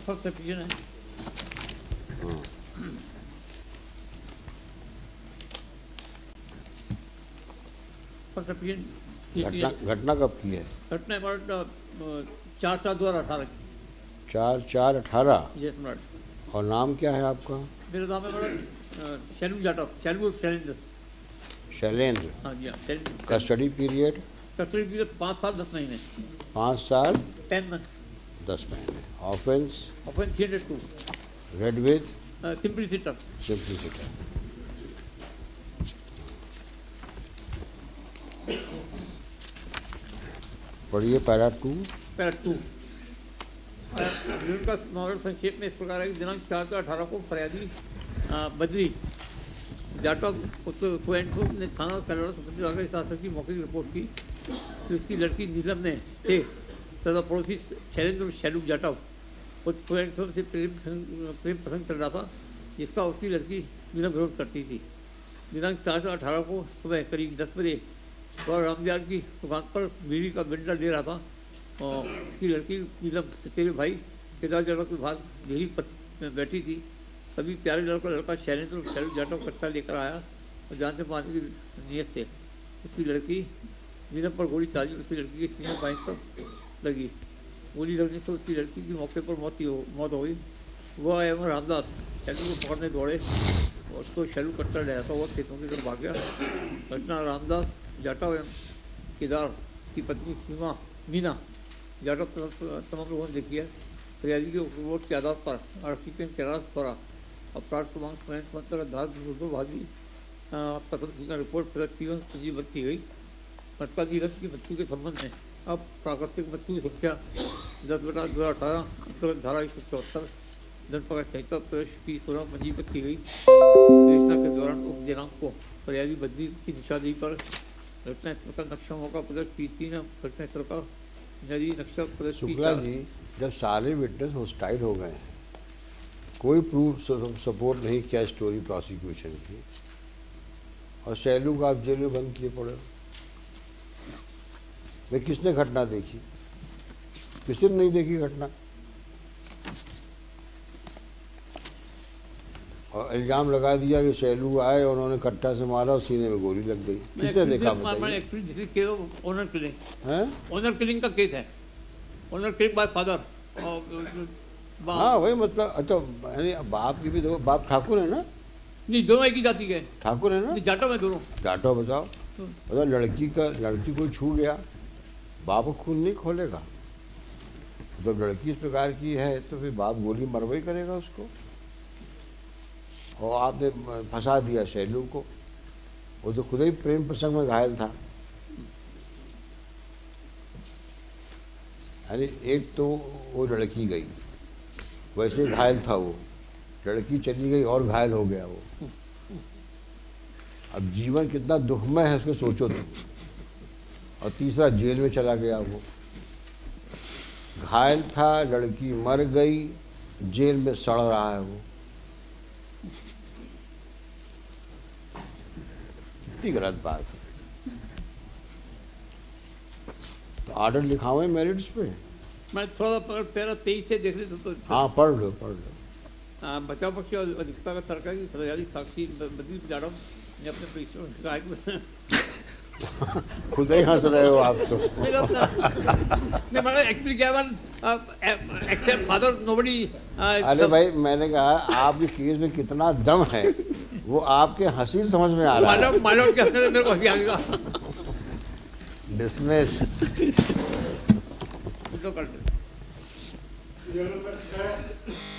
First application है। First application घटना कब की है? घटना अबाउट 4/4/2018 की। 4/4/18। यस सम्राट। और नाम क्या है आपका? मेरा नाम है बड़ा शैलू जाटव, शैलू शैलेंद्र। शैलेंद्र। हाँ जी हाँ Shailendra. Custody period? Custody period 5 साल 10 महीने। 5 साल 10 months। 10 महीने। Offence? Offence 302। Read with? Simplicity. Simplicity. पढ़िए पैरा 2। पैरा 2 का मॉडल संक्षेप में इस प्रकार है कि दिनांक 4/18 को फरियादी बद्री जाटव ने थाना कलर संबंधी शासक की मौके की रिपोर्ट की कि उसकी लड़की नीलम ने से तथा पड़ोसी शैलेंद्र शैलू जाटव से प्रेम पसंद कर रहा था, जिसका उसकी लड़की नीलम विरोध करती थी। दिनांक 4/18 को सुबह करीब 10 बजे वह रामदयाल की दुकान पर बीड़ी का बिंडा दे रहा था और उसकी लड़की नीलम तेरे भाई केदार जाटव के बाद घेरी में बैठी थी। तभी प्यारे लड़का शैलेंद्र शैलू जाटव कट्टा लेकर आया और जान से मारने की नीयत से उसकी लड़की नीलम पर गोली चलाई। उसकी लड़की के सीने बाएं पर लगी। गोली लगने से उसकी लड़की की मौके पर मौत हो गई। वह एवं रामदास शैलू को पकड़ने दौड़े और उसको शैलू कट्टा रहता हुआ खेतों की तरफ भाग गया। घटना रामदास जाटव एवं केदार की पत्नी सीमा मीना जाटव तमाम लोगों ने देखी है। फरियादी के रिपोर्ट के आधार पर आरक्षी के केरास पर अपराध क्रमांक धार भागी पसंद रिपोर्ट पंजीबद्ध की गई। मृतका नीलम की मृत्यु के संबंध में अब प्राकृतिक मृत्यु की संख्या 10/2018 अंतर्गत धारा 174 धनपकड़ संहिता प्रवेश की 16 पंजीबद्ध की गई। योजना के दौरान उप दिनांक को फरियादी बद्री की निशानदेही पर घटनास्थल का नक्शा मौका प्रदर्श की 3 घटनास्थल का नदी नक्शा प्रदर्श की। शुक्ला जी, जब सारे विटनेस हॉस्टाइल हो गए हैं, कोई प्रूफ सपोर्ट नहीं किया स्टोरी प्रोसिक्यूशन की, और शैलू का आप जेल में बंद किए पड़े। वे किसने घटना देखी? किसी ने नहीं देखी घटना। और इल्जाम लगा दिया कि शैलू आए और उन्होंने कट्टा से मारा और सीने में गोली लग गई। किसने देखा बताइए? ऑनर किलिंग है, ऑनर किलिंग का केस है। Honour killing by father. हाँ वही मतलब। अच्छा बाप की भी देखो, बाप ठाकुर है ना? नहीं, दोनों एक ही जाति के ठाकुर है ना? जाटव है दोनों। जाटव बताओ, मतलब लड़की को छू गया, बाप खून नहीं खोलेगा। जब लड़की इस प्रकार की है तो फिर बाप गोली मरवाई करेगा उसको। और आपने फंसा दिया शैलू को, वो तो खुद ही प्रेम प्रसंग में घायल था। यानी एक तो वो लड़की गई, वैसे घायल था वो, लड़की चली गई और घायल हो गया वो। अब जीवन कितना दुखमय है उसको सोचो तुम। और तीसरा जेल में चला गया वो, घायल था, लड़की मर गई, जेल में सड़ रहा है वो। कितनी गलत बात है। तो ऑर्डर लिखाओ मेरिट्स पे। मैं थोड़ा पैरा 23 से देख लेता तो। हाँ पढ़ लो। बचाव पक्ष और अधिकता का सरकार की फरियादी साक्षी बद्री जाटव ने अपने परीक्षण से कहा कि खुद ही हंस रहे हो आप तो। एक्चुअली क्या एक्सेप्ट फादर नोबडी। अरे भाई मैंने कहा आपके केस में कितना दम है वो आपके हंसी समझ में आ रहा है। मालूम क्या मेरे को हंसी आ गया। डिसमिस। तो कर